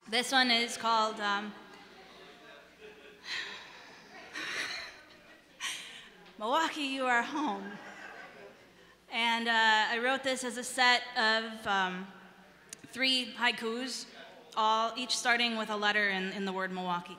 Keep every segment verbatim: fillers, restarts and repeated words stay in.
This one is called um, Milwaukee, You Are Home. And uh, I wrote this as a set of um, three haikus, all each starting with a letter in, in the word Milwaukee.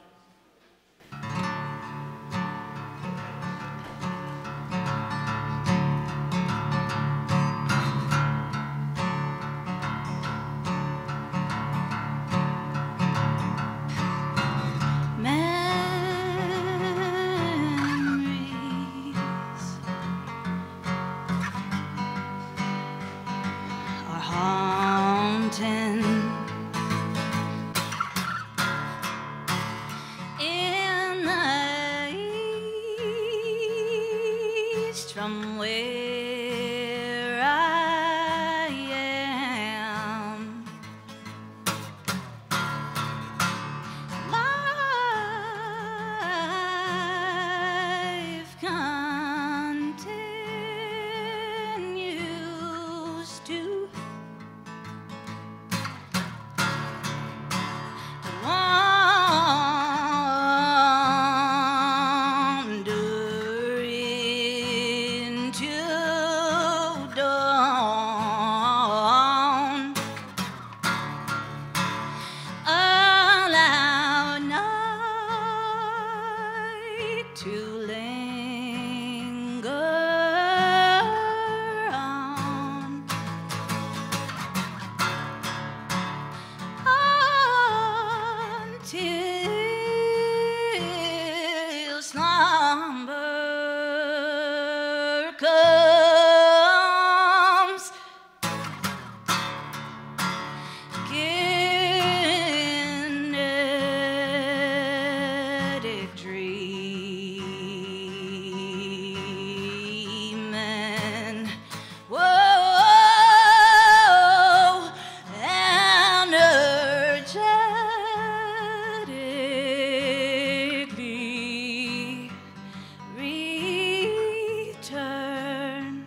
In the east from where I am, life continues to to linger on until slumber comes. Kinetic dreaming, whoa, energetically return.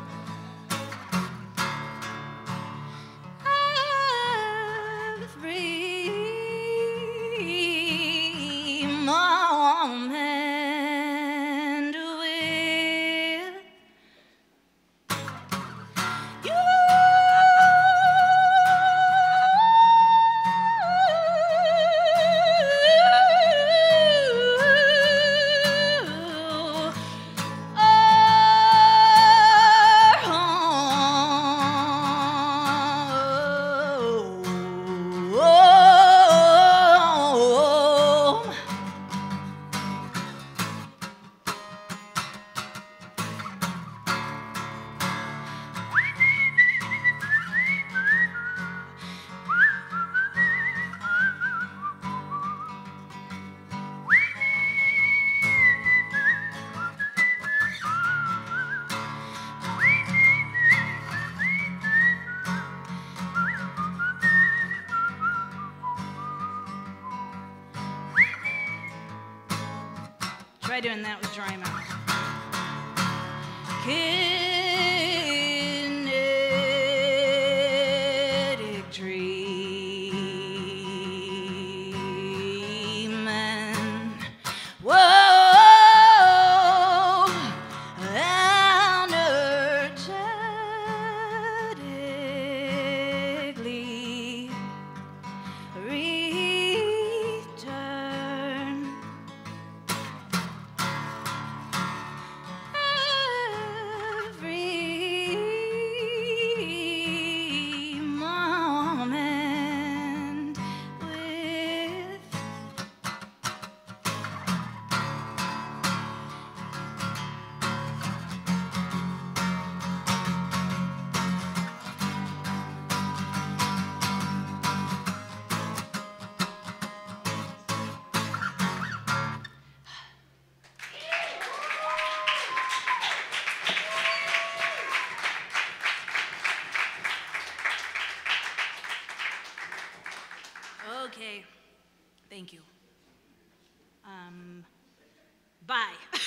Every moment with you. Try doing that with dry mouth. Kinetic dreaming, whoa, energetically return. Every moment with okay, thank you. Um, bye.